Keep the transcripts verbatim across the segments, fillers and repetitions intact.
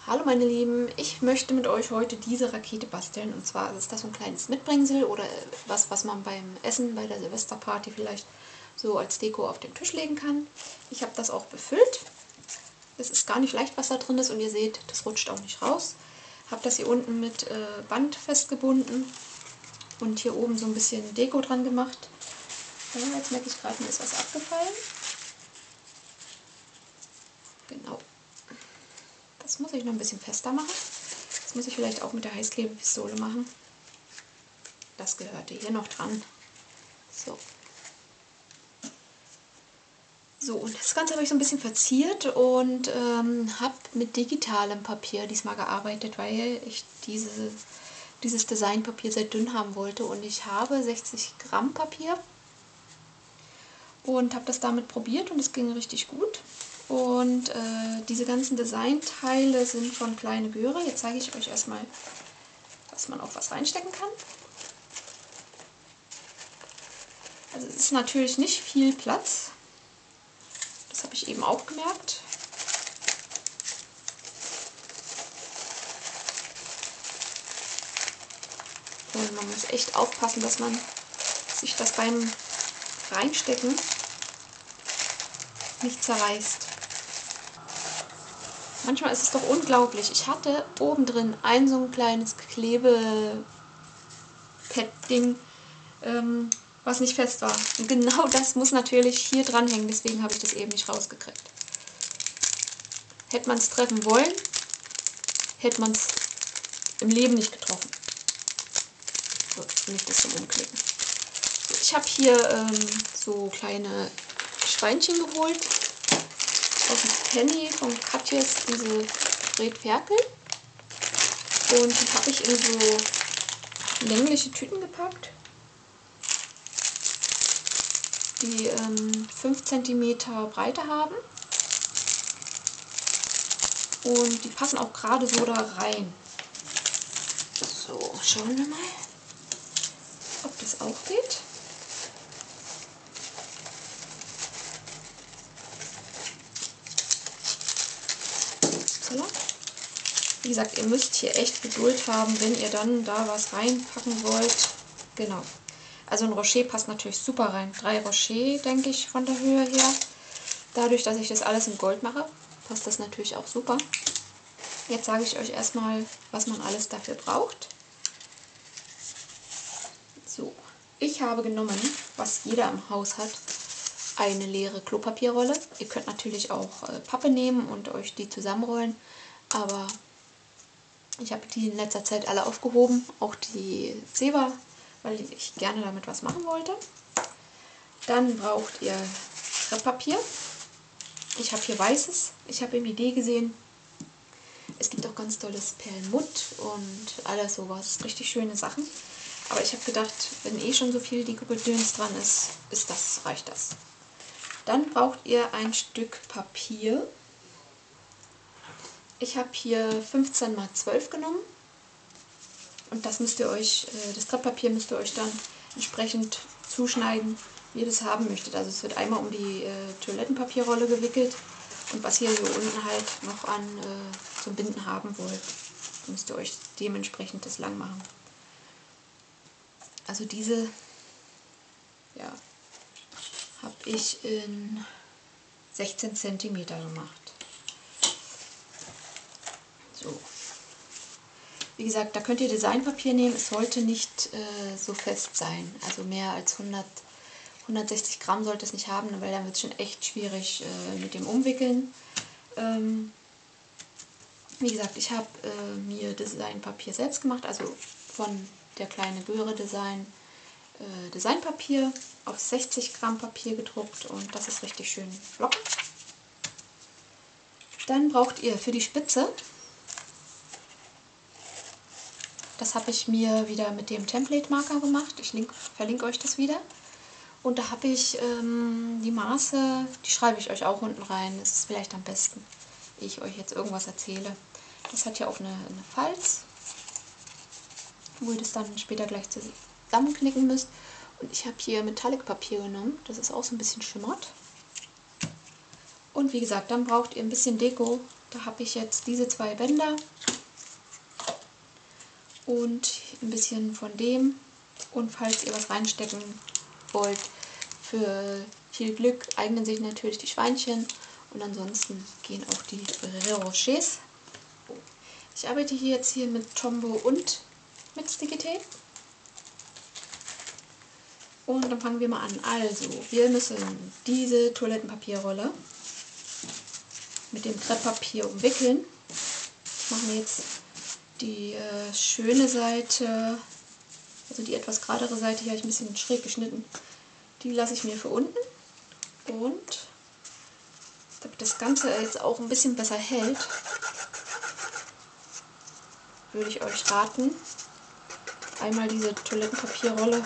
Hallo meine Lieben, ich möchte mit euch heute diese Rakete basteln. Und zwar ist das so ein kleines Mitbringsel oder was, was man beim Essen, bei der Silvesterparty vielleicht so als Deko auf den Tisch legen kann. Ich habe das auch befüllt. Es ist gar nicht leicht, was da drin ist, und ihr seht, das rutscht auch nicht raus. Habe das hier unten mit äh, Band festgebunden und hier oben so ein bisschen Deko dran gemacht. Ja, jetzt merke ich gerade, mir ist was abgefallen. Genau. Das muss ich noch ein bisschen fester machen. Das muss ich vielleicht auch mit der Heißklebepistole machen. Das gehörte hier noch dran. So. So, und das Ganze habe ich so ein bisschen verziert und ähm, habe mit digitalem Papier diesmal gearbeitet, weil ich diese, dieses Designpapier sehr dünn haben wollte. Und ich habe sechzig Gramm Papier und habe das damit probiert und es ging richtig gut. Und äh, diese ganzen Designteile sind von Kleine Göre. Jetzt zeige ich euch erstmal, dass man auch was reinstecken kann. Also es ist natürlich nicht viel Platz. Das habe ich eben auch gemerkt. Und man muss echt aufpassen, dass man sich das beim Reinstecken nicht zerreißt. Manchmal ist es doch unglaublich. Ich hatte oben drin ein so ein kleines Klebe-Pad-Ding, ähm, was nicht fest war. Und genau das muss natürlich hier dranhängen, deswegen habe ich das eben nicht rausgekriegt. Hätte man es treffen wollen, hätte man es im Leben nicht getroffen. So, jetzt nehme ich das zum Umklicken. So, ich habe hier ähm, so kleine Schweinchen geholt. Aus dem Penny von Katjes, diese Red-Ferkel. Und die habe ich in so längliche Tüten gepackt, die ähm, fünf Zentimeter Breite haben. Und die passen auch gerade so da rein. So, schauen wir mal, ob das auch geht. Wie gesagt, ihr müsst hier echt Geduld haben, wenn ihr dann da was reinpacken wollt. Genau. Also ein Rocher passt natürlich super rein. Drei Rocher, denke ich, von der Höhe her. Dadurch, dass ich das alles in Gold mache, passt das natürlich auch super. Jetzt sage ich euch erstmal, was man alles dafür braucht. So, ich habe genommen, was jeder im Haus hat, eine leere Klopapierrolle. Ihr könnt natürlich auch äh, Pappe nehmen und euch die zusammenrollen, aber ich habe die in letzter Zeit alle aufgehoben, auch die Zewa, weil ich gerne damit was machen wollte. Dann braucht ihr Krepppapier. Ich habe hier weißes. Ich habe im Idee gesehen, es gibt auch ganz tolles Perlmutt und alles sowas, richtig schöne Sachen. Aber ich habe gedacht, wenn eh schon so viel Deko-Gedöns dran ist, ist das, reicht das. Dann braucht ihr ein Stück Papier. Ich habe hier fünfzehn mal zwölf genommen. Und das müsst ihr euch, das Krepppapier müsst ihr euch dann entsprechend zuschneiden, wie ihr das haben möchtet. Also es wird einmal um die äh, Toilettenpapierrolle gewickelt und was ihr hier unten halt noch an äh, zum Binden haben wollt, müsst ihr euch dementsprechend das lang machen. Also diese, ja, habe ich in sechzehn Zentimeter gemacht. So. Wie gesagt, da könnt ihr Designpapier nehmen. Es sollte nicht äh, so fest sein. Also mehr als hundert, hundertsechzig Gramm sollte es nicht haben, weil dann wird es schon echt schwierig äh, mit dem Umwickeln. Ähm, wie gesagt, ich habe äh, mir Designpapier selbst gemacht, also von der Kleine Göre Design äh, Designpapier auf sechzig Gramm Papier gedruckt, und das ist richtig schön locker. Dann braucht ihr für die Spitze, das habe ich mir wieder mit dem Template-Marker gemacht. Ich link, verlinke euch das wieder. Und da habe ich ähm, die Maße, die schreibe ich euch auch unten rein. Das ist vielleicht am besten, ehe ich euch jetzt irgendwas erzähle. Das hat hier auch eine, eine Falz, wo ihr das dann später gleich zusammenknicken müsst. Und ich habe hier Metallic-Papier genommen. Das ist auch so ein bisschen schimmert. Und wie gesagt, dann braucht ihr ein bisschen Deko, Da habe ich jetzt diese zwei Bänder und ein bisschen von dem. Und falls ihr was reinstecken wollt, für viel Glück eignen sich natürlich die Schweinchen und ansonsten gehen auch die Ferrero Rochers. Ich arbeite hier jetzt hier mit Tombow und mit Sticky Tape. Und dann fangen wir mal an. Also, wir müssen diese Toilettenpapierrolle mit dem Krepppapier umwickeln. Ich mache mir jetzt die äh, schöne Seite, also die etwas geradere Seite, hier habe ich ein bisschen schräg geschnitten. Die lasse ich mir für unten. Und damit das Ganze jetzt auch ein bisschen besser hält, würde ich euch raten, einmal diese Toilettenpapierrolle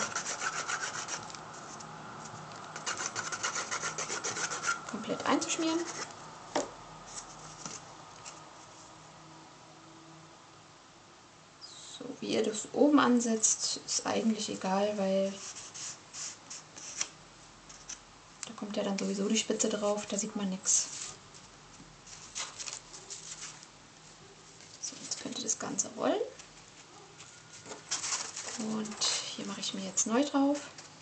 komplett einzuschmieren. So, wie ihr das oben ansetzt, ist eigentlich egal, weil da kommt ja dann sowieso die Spitze drauf, da sieht man nichts. So, jetzt könnt ihr das Ganze rollen. Und hier mache ich mir jetzt neu drauf.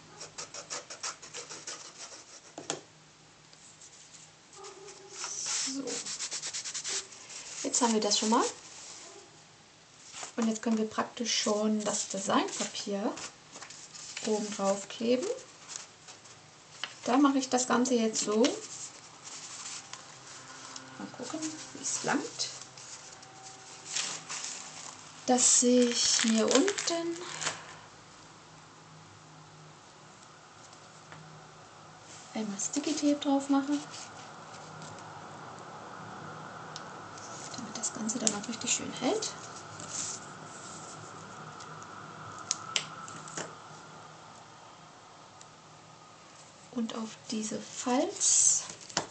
So. Jetzt haben wir das schon mal. Und jetzt können wir praktisch schon das Designpapier oben drauf kleben. Da mache ich das Ganze jetzt so. Mal gucken, wie es langt. Dass ich mir unten einmal Sticky Tape drauf mache, damit das Ganze dann auch richtig schön hält. Und auf diese Falz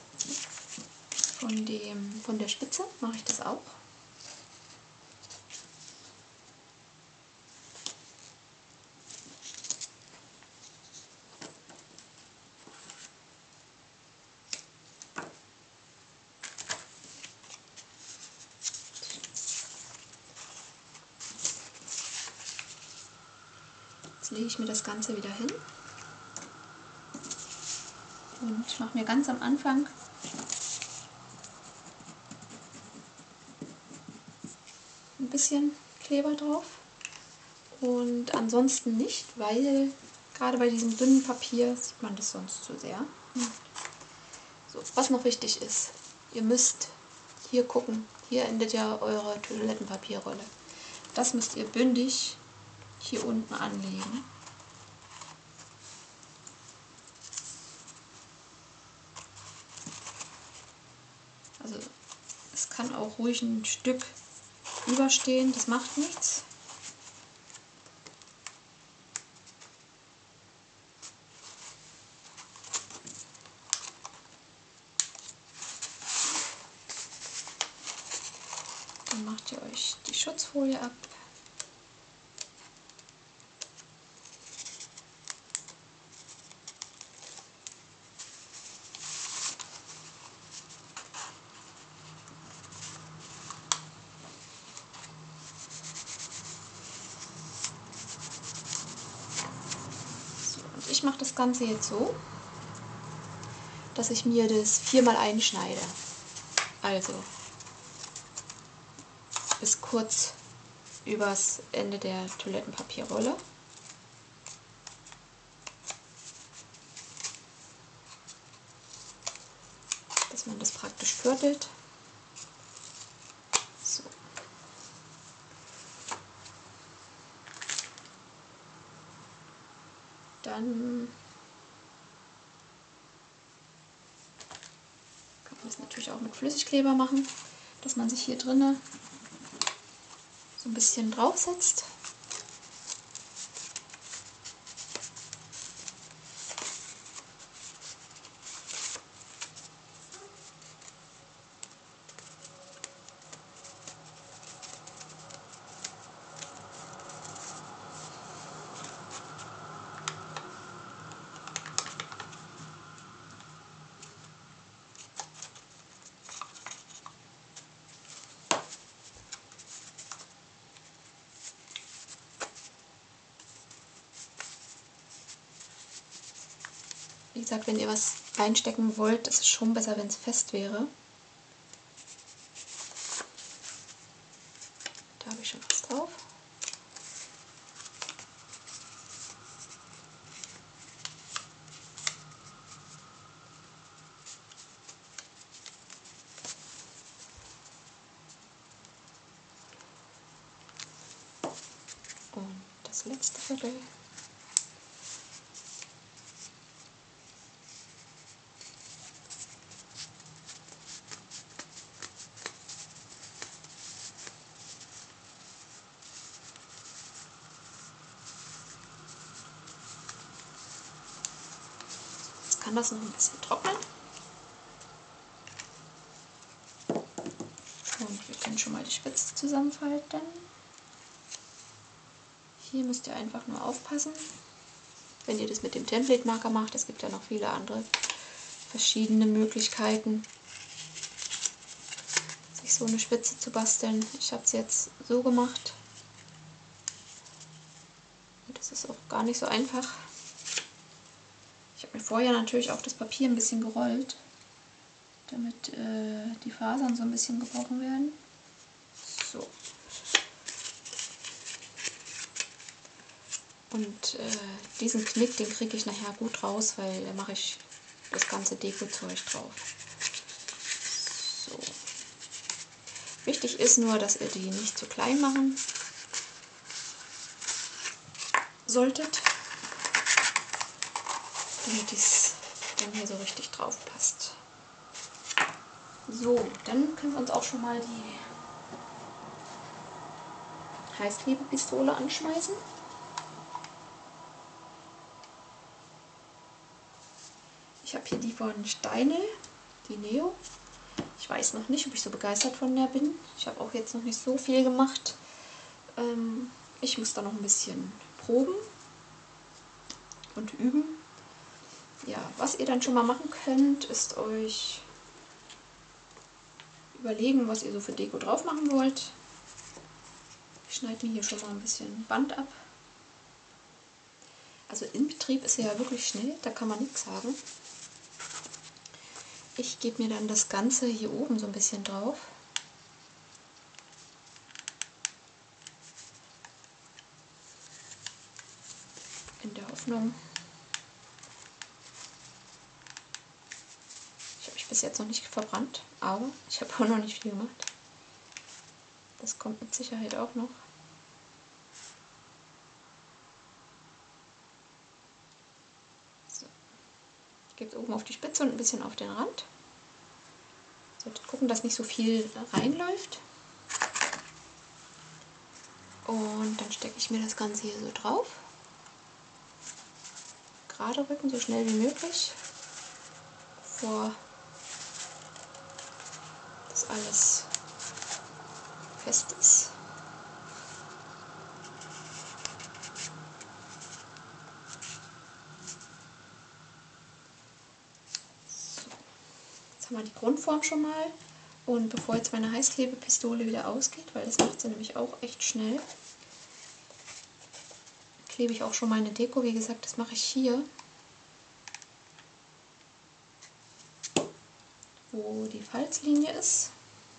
von, dem, von der Spitze mache ich das auch. Jetzt lege ich mir das Ganze wieder hin und mache mir ganz am Anfang ein bisschen Kleber drauf und ansonsten nicht, weil gerade bei diesem dünnen Papier sieht man das sonst zu sehr. So, was noch wichtig ist, ihr müsst hier gucken, hier endet ja eure Toilettenpapierrolle. Das müsst ihr bündig hier unten anlegen. Also es kann auch ruhig ein Stück überstehen, das macht nichts. Dann macht ihr euch die Schutzfolie ab. Ich mache das Ganze jetzt so, dass ich mir das viermal einschneide. Also bis kurz übers Ende der Toilettenpapierrolle. Dass man das praktisch viertelt. So. Dann kann man das natürlich auch mit Flüssigkleber machen, dass man sich hier drinnen so ein bisschen draufsetzt. Wie gesagt, wenn ihr was reinstecken wollt, ist es schon besser, wenn es fest wäre. Da habe ich schon was drauf. Und das letzte Viertel. Jetzt kann das noch ein bisschen trocknen. Und wir können schon mal die Spitze zusammenfalten. Hier müsst ihr einfach nur aufpassen, wenn ihr das mit dem Template-Marker macht. Es gibt ja noch viele andere verschiedene Möglichkeiten, sich so eine Spitze zu basteln. Ich habe es jetzt so gemacht. Und das ist auch gar nicht so einfach. Ich habe mir vorher natürlich auch das Papier ein bisschen gerollt, damit äh, die Fasern so ein bisschen gebrochen werden. So. Und äh, diesen Knick, den kriege ich nachher gut raus, weil da mache ich das ganze Deko-Zeug drauf. So. Wichtig ist nur, dass ihr die nicht zu klein machen solltet, damit es dann hier so richtig drauf passt. So, dann können wir uns auch schon mal die Heißklebepistole anschmeißen. Ich habe hier die von Steinl, die Neo. Ich weiß noch nicht, ob ich so begeistert von der bin. Ich habe auch jetzt noch nicht so viel gemacht. Ähm, ich muss da noch ein bisschen proben und üben. Ja, was ihr dann schon mal machen könnt, ist euch überlegen, was ihr so für Deko drauf machen wollt. Ich schneide mir hier schon mal ein bisschen Band ab. Also in Betrieb ist er ja wirklich schnell, da kann man nichts sagen. Ich gebe mir dann das Ganze hier oben so ein bisschen drauf. In der Hoffnung. Ich habe mich bis jetzt noch nicht verbrannt, aber ich habe auch noch nicht viel gemacht. Das kommt mit Sicherheit auch noch. So. Ich gebe es oben auf die Spitze und ein bisschen auf den Rand. Solltet gucken, dass nicht so viel reinläuft. Und dann stecke ich mir das Ganze hier so drauf. Gerade rücken, so schnell wie möglich, bevor das alles fest ist. So. Jetzt haben wir die Grundform schon mal. Und bevor jetzt meine Heißklebepistole wieder ausgeht, weil das macht sie nämlich auch echt schnell, klebe ich auch schon meine Deko. Wie gesagt, das mache ich hier, wo die Falzlinie ist.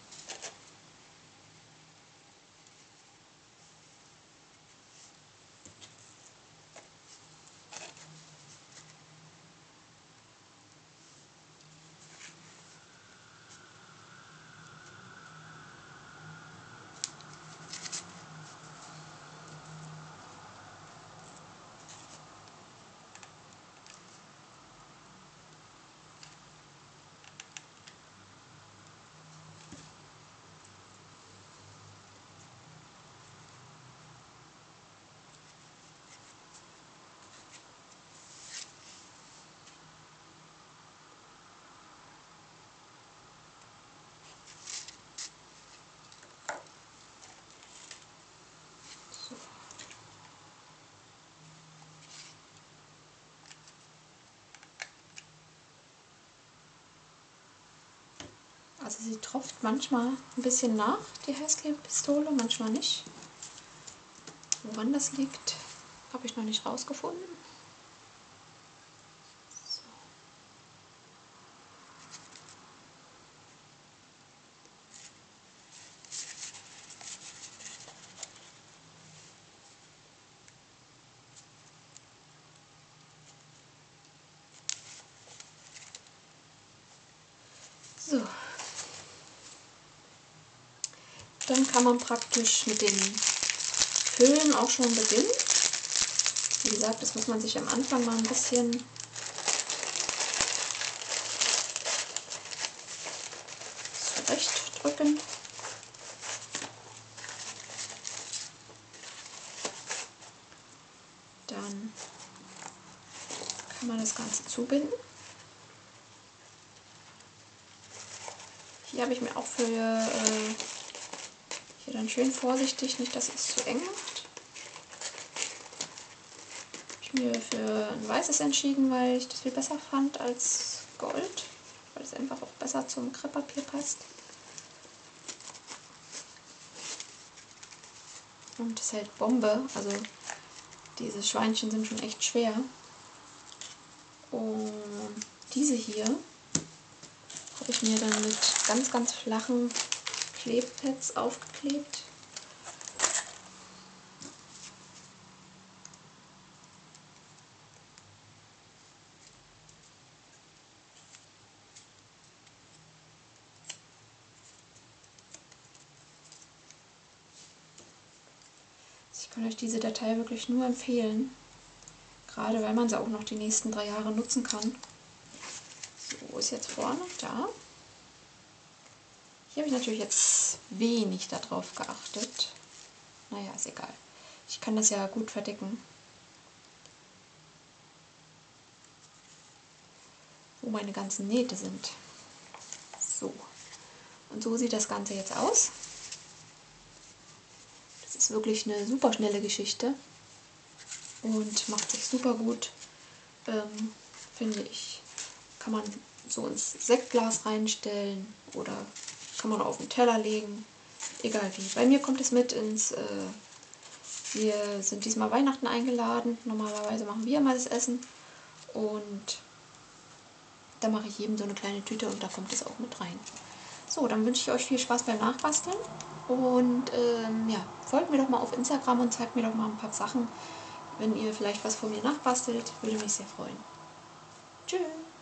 Also sie tropft manchmal ein bisschen nach, die Heißklebepistole, manchmal nicht. Woran das liegt, habe ich noch nicht rausgefunden. So. Dann kann man praktisch mit dem Füllen auch schon beginnen. Wie gesagt, das muss man sich am Anfang mal ein bisschen zurechtdrücken. Dann kann man das Ganze zubinden. Hier habe ich mir auch für äh, hier dann schön vorsichtig, nicht dass es zu eng macht. Habe ich mir für ein weißes entschieden, weil ich das viel besser fand als Gold, weil es einfach auch besser zum Krepppapier passt. Und es hält Bombe, also diese Schweinchen sind schon echt schwer. Und diese hier habe ich mir dann mit ganz, ganz flachen Klebpads aufgeklebt. Ich kann euch diese Datei wirklich nur empfehlen, gerade weil man sie auch noch die nächsten drei Jahre nutzen kann. So, wo ist jetzt vorne? Da. Hier habe ich natürlich jetzt wenig darauf geachtet. Naja, ist egal. Ich kann das ja gut verdecken. Wo meine ganzen Nähte sind. So. Und so sieht das Ganze jetzt aus. Das ist wirklich eine super schnelle Geschichte. Und macht sich super gut, ähm, finde ich. Kann man so ins Sektglas reinstellen oder kann man auf den Teller legen. Egal wie. Bei mir kommt es mit ins... Äh, wir sind diesmal Weihnachten eingeladen. Normalerweise machen wir mal das Essen. Und da mache ich jedem so eine kleine Tüte und da kommt es auch mit rein. So, dann wünsche ich euch viel Spaß beim Nachbasteln. Und ähm, ja, folgt mir doch mal auf Instagram und zeigt mir doch mal ein paar Sachen. Wenn ihr vielleicht was von mir nachbastelt, würde mich sehr freuen. Tschüss!